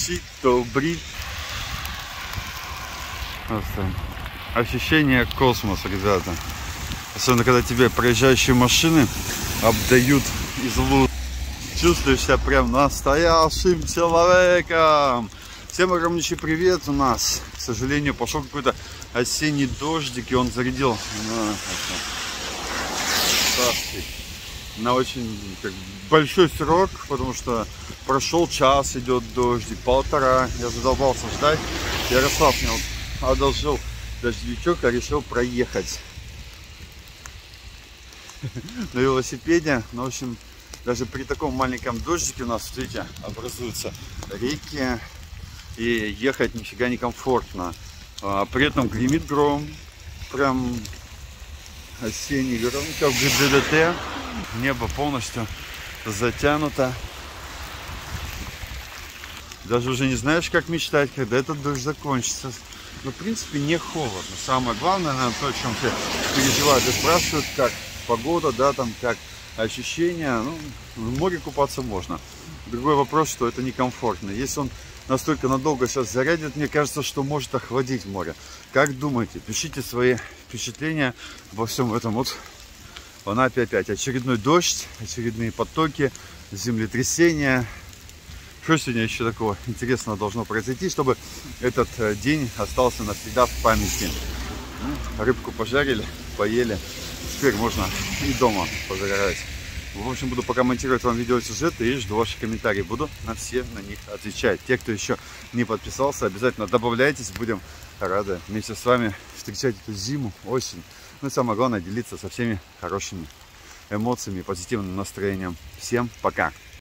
Чито Бри. Ощущение космоса, ребята. Особенно, когда тебе проезжающие машины обдают из луж. Чувствуешь себя прям настоящим человеком. Всем огромнейший привет у нас. К сожалению, пошел какой-то осенний дождик, и он зарядил на очень большой срок, потому что прошел час, идет дождик, полтора. Я задолбался ждать. Ярослав мне одолжил дождевичок, а решил проехать на велосипеде. Ну, в общем, даже при таком маленьком дождике у нас, смотрите, образуются реки, и ехать нифига не комфортно. При этом гремит гром, прям осенний гром, как в ДДТ. Небо полностью затянуто. Даже уже не знаешь, как мечтать, когда этот дождь закончится. Но в принципе не холодно. Самое главное, наверное, то, о чем все переживают и спрашивают, как погода, да, там, как ощущения. Ну, в море купаться можно. Другой вопрос, что это некомфортно. Если он настолько надолго сейчас зарядит, мне кажется, что может охладить море. Как думаете? Пишите свои впечатления обо всем этом. Вот в Анапе опять очередной дождь, очередные потоки, землетрясения. Что сегодня еще такого интересного должно произойти, чтобы этот день остался навсегда в памяти? Рыбку пожарили, поели. Теперь можно и дома позагорать. В общем, буду пока монтировать вам видеосюжеты и жду ваших комментариев. Буду на все на них отвечать. Те, кто еще не подписался, обязательно добавляйтесь. Будем рады вместе с вами встречать эту зиму, осень. Ну и самое главное, делиться со всеми хорошими эмоциями, позитивным настроением. Всем пока!